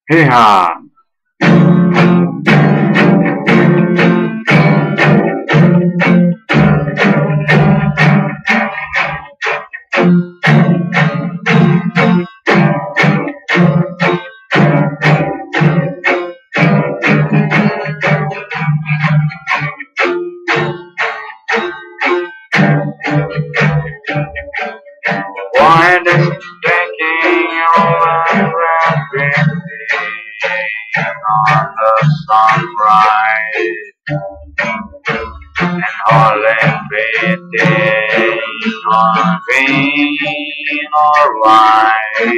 Hee-haw! Why does taking over on the sunrise and holding pity on being alright?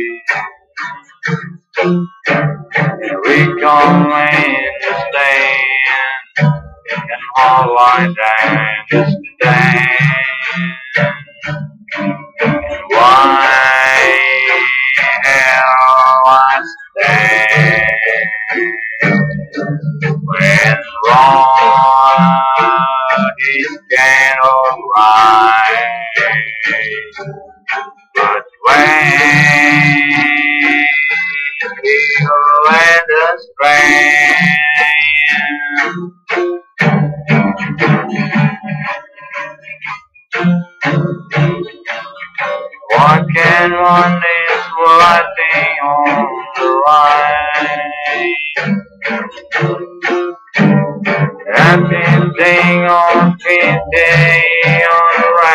We come in to stand and all I understand. Why hell I stand when wrong is getting right, but when you let us stand. What can one is writing on the right? Everything on the day on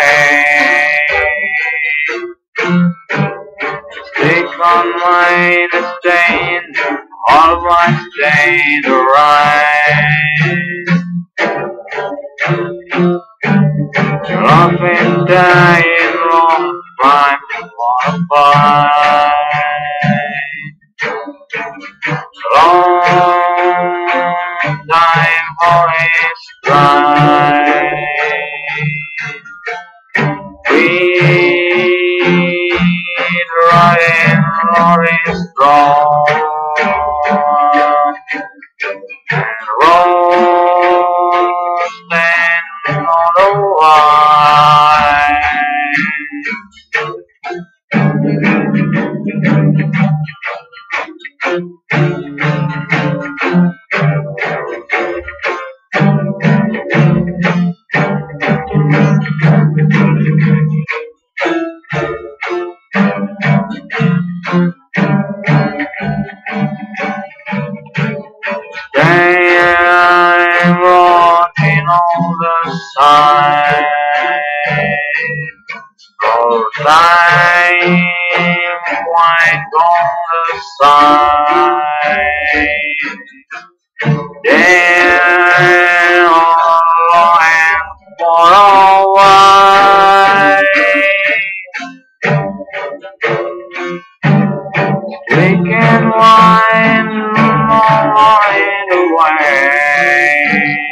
the rain. Stick on mine and stain, all my stains are right. Loving dying long time modified. Long time always dry. Weed roaring strong and roll standing on the wine. I'm walking on the side, goes I'm white on the side. Down low and far away, taking wine right away.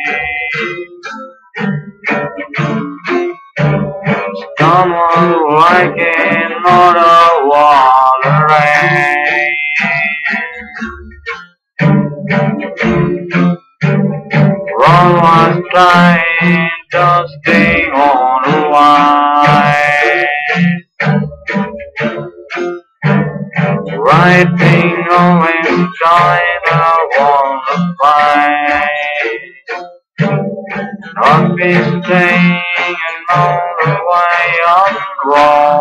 Someone like another water rain. Ron was dying, dusting on the wine. Right thing always shine, I wanna find. Not be staying on the way I'm wrong.